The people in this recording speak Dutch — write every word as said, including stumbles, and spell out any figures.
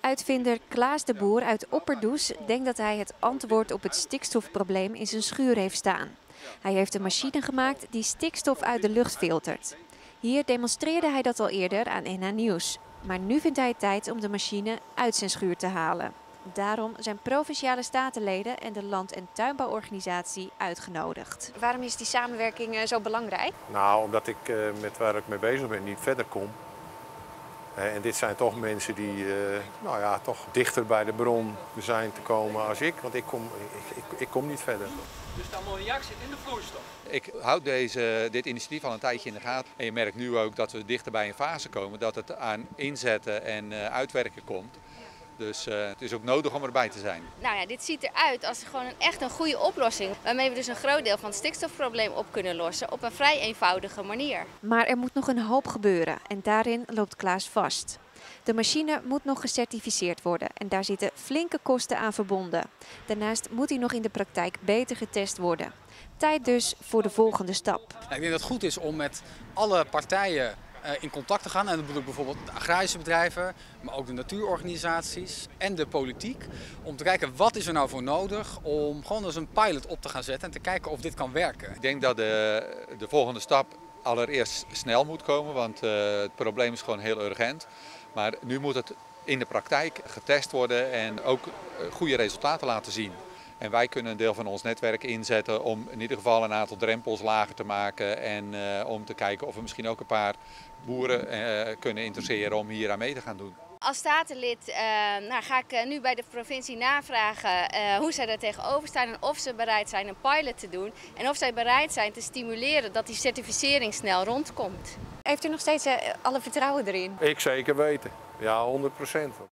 Uitvinder Klaas de Boer uit Opperdoes denkt dat hij het antwoord op het stikstofprobleem in zijn schuur heeft staan. Hij heeft een machine gemaakt die stikstof uit de lucht filtert. Hier demonstreerde hij dat al eerder aan N H Nieuws. Maar nu vindt hij het tijd om de machine uit zijn schuur te halen. Daarom zijn Provinciale Statenleden en de Land- en Tuinbouworganisatie uitgenodigd. Waarom is die samenwerking zo belangrijk? Nou, omdat ik uh, met waar ik mee bezig ben niet verder kom. Uh, en dit zijn toch mensen die uh, nou ja, toch dichter bij de bron zijn te komen als ik. Want ik kom, ik, ik, ik kom niet verder. Dus de ammoniak zit in de vloeistof? Ik houd deze, dit initiatief al een tijdje in de gaten. En je merkt nu ook dat we dichter bij een fase komen dat het aan inzetten en uh, uitwerken komt. Dus uh, het is ook nodig om erbij te zijn. Nou ja, dit ziet eruit als gewoon een, echt een goede oplossing. Waarmee we dus een groot deel van het stikstofprobleem op kunnen lossen op een vrij eenvoudige manier. Maar er moet nog een hoop gebeuren en daarin loopt Klaas vast. De machine moet nog gecertificeerd worden en daar zitten flinke kosten aan verbonden. Daarnaast moet hij nog in de praktijk beter getest worden. Tijd dus voor de volgende stap. Ik denk dat het goed is om met alle partijen in contact te gaan. En dat bedoel ik bijvoorbeeld de agrarische bedrijven, maar ook de natuurorganisaties en de politiek. Om te kijken wat is er nou voor nodig om gewoon eens een pilot op te gaan zetten en te kijken of dit kan werken. Ik denk dat de, de volgende stap allereerst snel moet komen, want uh, het probleem is gewoon heel urgent. Maar nu moet het in de praktijk getest worden en ook goede resultaten laten zien. En wij kunnen een deel van ons netwerk inzetten om in ieder geval een aantal drempels lager te maken. En uh, om te kijken of we misschien ook een paar boeren uh, kunnen interesseren om hier aan mee te gaan doen. Als statenlid uh, nou, ga ik uh, nu bij de provincie navragen uh, hoe zij daar tegenover staan en of ze bereid zijn een pilot te doen. En of zij bereid zijn te stimuleren dat die certificering snel rondkomt. Heeft u nog steeds uh, alle vertrouwen erin? Ik zeker weten. Ja, honderd procent.